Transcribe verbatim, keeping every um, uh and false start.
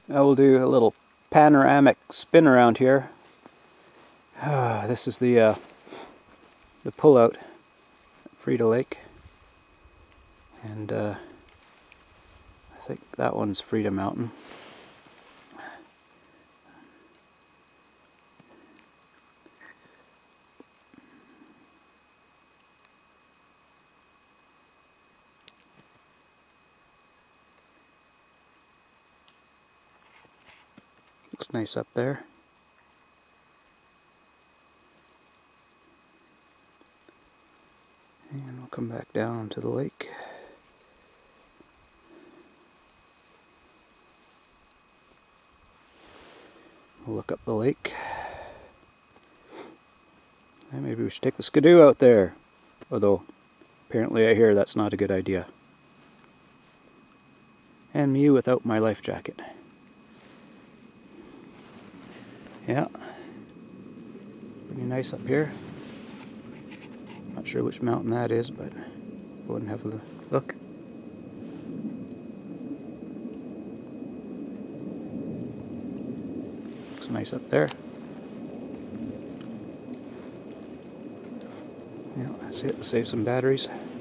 I will do a little panoramic spin around here. Ah, this is the uh, the pullout at Freda Lake, and uh, I think that one's Freda Mountain. Looks nice up there. And we'll come back down to the lake. We'll look up the lake. And maybe we should take the skidoo out there. Although, apparently I hear that's not a good idea. And me without my life jacket. Yeah. Pretty nice up here. Not sure which mountain that is, but go and have a look. Looks nice up there. Yeah, that's it. Save some batteries.